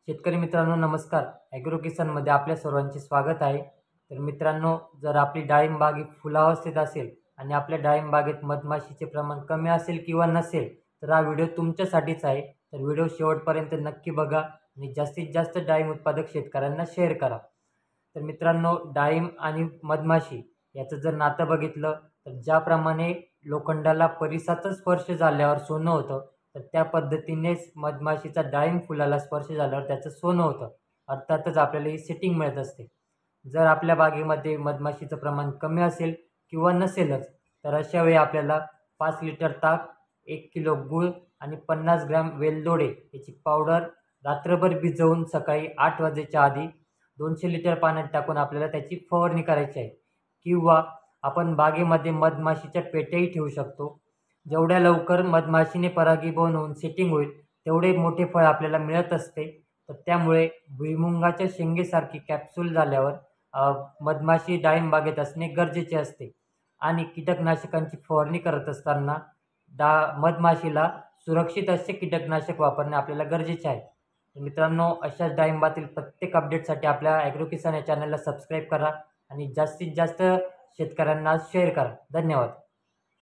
शेतकरी मित्रांनो नमस्कार. ॲग्रो किसानमध्ये आपल्या सर्वांचे स्वागत आहे. तर मित्रांनो, जर आपली डाळिंब बाग ही फुलावस्थेत असेल आणि आपल्या डाळिंब बागेत मधमाशीचे प्रमाण कमी असेल किंवा नसेल, तर हा व्हिडिओ तुमच्यासाठीच आहे. तर व्हिडिओ शेवटपर्यंत नक्की बघा आणि जास्तीत जास्त डाळिंब उत्पादक शेतकऱ्यांना शेअर करा. तर मित्रांनो, डाळिंब आणि मधमाशी याचं जर नातं बघितलं तर ज्याप्रमाणे लोखंडाला परिसाचा स्पर्श झाल्यावर सोनं होतं, तर त्या पद्धतीनेच मधमाशीचा डाळिंब फुलाला स्पर्श झाल्यावर त्याचं सोनं होतं. अर्थातच आपल्याला ही सेटिंग मिळत असते. जर आपल्या बागेमध्ये मधमाशीचं प्रमाण कमी असेल किंवा नसेलच, तर अशा वेळी आपल्याला 5 लिटर ताक, 1 किलो गूळ आणि 50 ग्रॅम वेलदोडे याची पावडर रात्रभर भिजवून सकाळी 8 वाजेच्या आधी 200 लिटर पाण्यात टाकून आपल्याला त्याची फवारणी करायची आहे. किंवा आपण बागेमध्ये मधमाशीच्या पेट्याही ठेवू शकतो. जेवढ्या लवकर मधमाशीने परागीभवन होऊन सेटिंग होईल, तेवढे मोठे फळ आपल्याला मिळत असते. तर त्यामुळे भुईमुगाच्या शेंगेसारखी कॅप्सूल झाल्यावर मधमाशी डाळिंब बागेत असणे गरजेचे असते. आणि कीटकनाशकांची फवारणी करत असताना मधमाशीला सुरक्षित असे कीटकनाशक वापरणे आपल्याला गरजेचे आहे. तर मित्रांनो, अशाच डाळिंबातील प्रत्येक अपडेटसाठी आपल्या ॲग्रो किसान या चॅनलला सबस्क्राईब करा आणि जास्तीत जास्त शेतकऱ्यांना शेअर करा. धन्यवाद.